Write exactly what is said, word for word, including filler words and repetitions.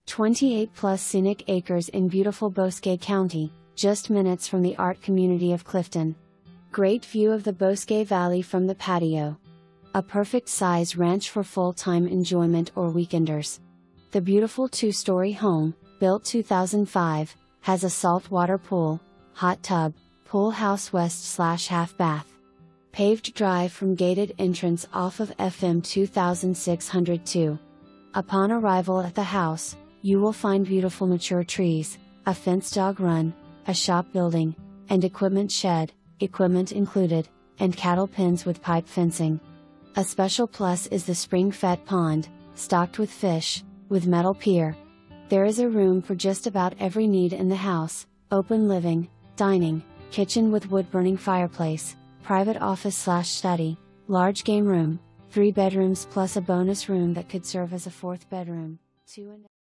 twenty-eight plus scenic acres in beautiful Bosque County, just minutes from the art community of Clifton. Great view of the Bosque Valley from the patio. A perfect size ranch for full-time enjoyment or weekenders. The beautiful two-story home, built two thousand five, has a saltwater pool, hot tub, pool house west slash half bath. Paved drive from gated entrance off of F M two thousand six hundred two. Upon arrival at the house, you will find beautiful mature trees, a fenced dog run, a shop building, and equipment shed, equipment included, and cattle pens with pipe fencing. A special plus is the spring-fed pond, stocked with fish, with metal pier. There is a room for just about every need in the house, open living, dining, kitchen with wood-burning fireplace, private office slash study, large game room, three bedrooms plus a bonus room that could serve as a fourth bedroom, two and